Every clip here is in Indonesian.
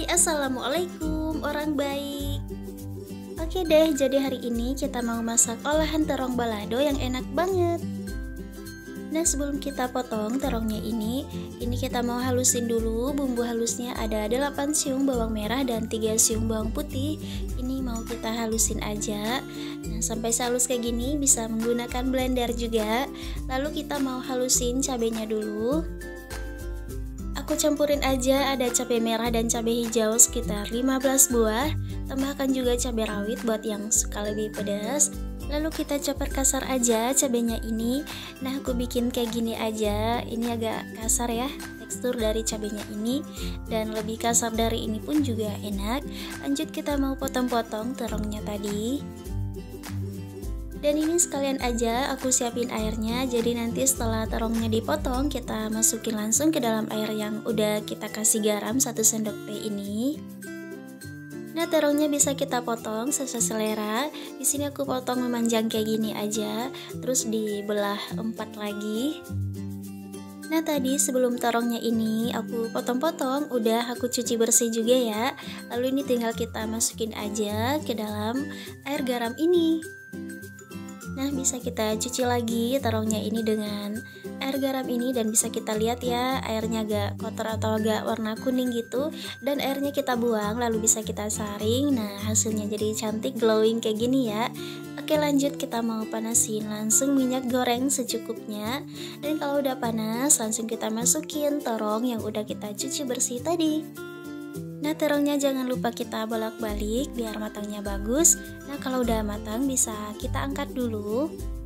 Hai, assalamualaikum orang baik. Oke deh, jadi hari ini kita mau masak olahan terong balado yang enak banget. Nah, sebelum kita potong terongnya ini kita mau halusin dulu. Bumbu halusnya ada 8 siung bawang merah dan 3 siung bawang putih. Ini mau kita halusin aja. Nah, sampai halus kayak gini bisa menggunakan blender juga. Lalu kita mau halusin cabenya dulu. Aku campurin aja, ada cabai merah dan cabai hijau sekitar 15 buah. Tambahkan juga cabai rawit buat yang suka lebih pedas. Lalu kita chopper kasar aja cabenya ini. Nah, aku bikin kayak gini aja. Ini agak kasar ya tekstur dari cabenya ini, dan lebih kasar dari ini pun juga enak. Lanjut kita mau potong-potong terongnya tadi. Dan ini sekalian aja aku siapin airnya. Jadi nanti setelah terongnya dipotong, kita masukin langsung ke dalam air yang udah kita kasih garam 1 sendok teh ini. Nah, terongnya bisa kita potong sesuai selera. Di sini aku potong memanjang kayak gini aja, terus dibelah 4 lagi. Nah, tadi sebelum terongnya ini aku potong-potong, udah aku cuci bersih juga ya. Lalu ini tinggal kita masukin aja ke dalam air garam ini. Nah, bisa kita cuci lagi terongnya ini dengan air garam ini, dan bisa kita lihat ya airnya agak kotor atau agak warna kuning gitu, dan airnya kita buang lalu bisa kita saring. Nah, hasilnya jadi cantik glowing kayak gini ya. Oke, lanjut kita mau panasin langsung minyak goreng secukupnya, dan kalau udah panas langsung kita masukin terong yang udah kita cuci bersih tadi. Nah, terongnya jangan lupa kita bolak-balik biar matangnya bagus. Nah, kalau udah matang bisa kita angkat dulu.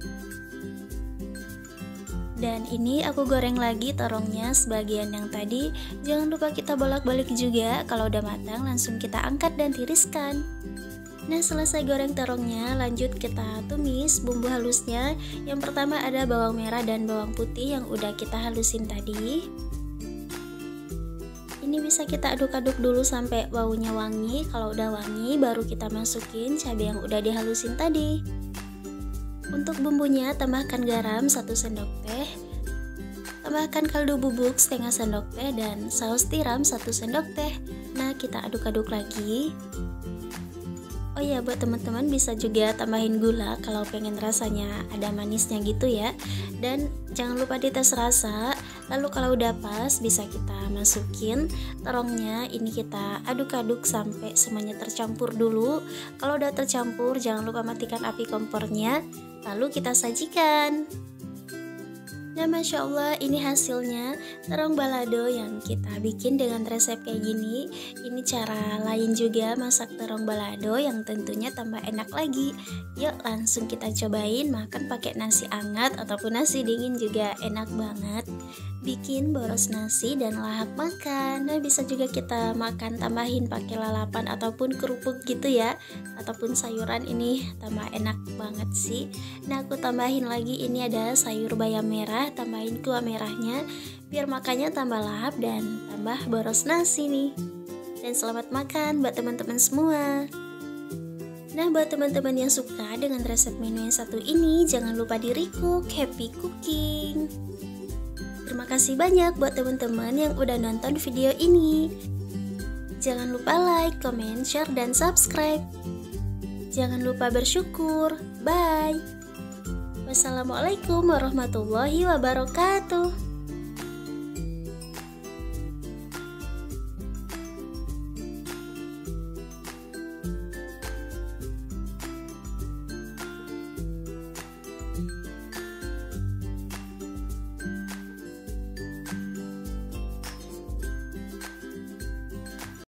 Dan ini aku goreng lagi terongnya sebagian yang tadi. Jangan lupa kita bolak-balik juga. Kalau udah matang langsung kita angkat dan tiriskan. Nah, selesai goreng terongnya, lanjut kita tumis bumbu halusnya. Yang pertama ada bawang merah dan bawang putih yang udah kita halusin tadi. Ini bisa kita aduk-aduk dulu sampai baunya wangi. Kalau udah wangi baru kita masukin cabai yang udah dihalusin tadi. Untuk bumbunya tambahkan garam 1 sendok teh. Tambahkan kaldu bubuk setengah sendok teh dan saus tiram 1 sendok teh. Nah, kita aduk-aduk lagi. Oh ya, buat teman-teman bisa juga tambahin gula kalau pengen rasanya ada manisnya gitu ya. Dan jangan lupa dites rasa. Lalu kalau udah pas bisa kita masukin terongnya. Ini kita aduk-aduk sampai semuanya tercampur dulu. Kalau udah tercampur jangan lupa matikan api kompornya. Lalu kita sajikan. Nah, Masya Allah, ini hasilnya terong balado yang kita bikin dengan resep kayak gini. Ini cara lain juga masak terong balado yang tentunya tambah enak lagi. Yuk langsung kita cobain makan pakai nasi hangat ataupun nasi dingin juga enak banget. Bikin boros nasi dan lahap makan. Nah, bisa juga kita makan tambahin pakai lalapan ataupun kerupuk gitu ya, ataupun sayuran. Ini tambah enak banget sih. Nah, aku tambahin lagi ini ada sayur bayam merah, tambahin kuah merahnya biar makannya tambah lahap dan tambah boros nasi nih. Dan selamat makan buat teman-teman semua. Nah, buat teman-teman yang suka dengan resep menu yang satu ini, jangan lupa di recook. Happy cooking. Terima kasih banyak buat teman-teman yang udah nonton video ini. Jangan lupa like, comment, share, dan subscribe. Jangan lupa bersyukur. Bye. Wassalamualaikum warahmatullahi wabarakatuh.